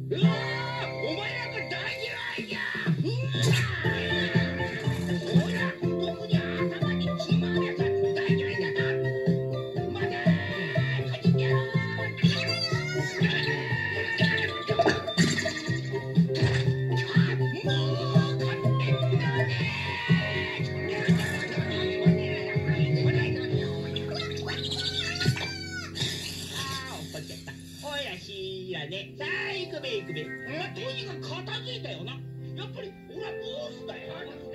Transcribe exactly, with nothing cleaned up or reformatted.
うわー、お前なんか大嫌いじゃ。うわー、ほら、特に頭につまむやつは大嫌いだな。待てー、かじってやろう。ね、さあ行くべ行くべ。まあ、とにかく片付いたよな。やっぱり俺はボスだよ。